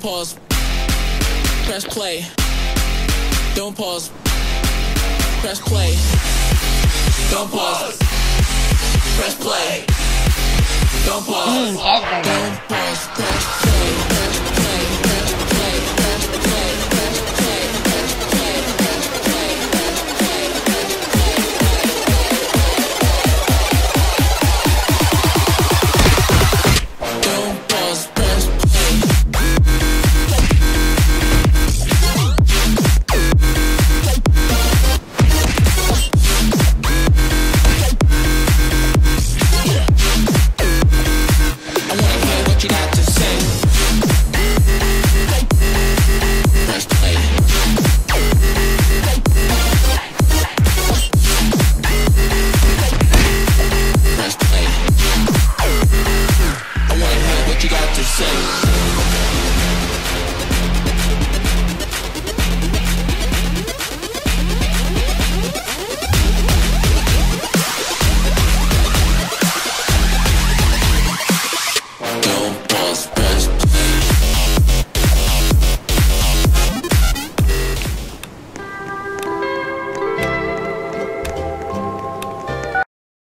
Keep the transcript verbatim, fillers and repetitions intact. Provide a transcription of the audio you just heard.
pause. Press play. Don't pause. Press play. Don't pause. Press play. Don't pause. Mm, Don't pause. Press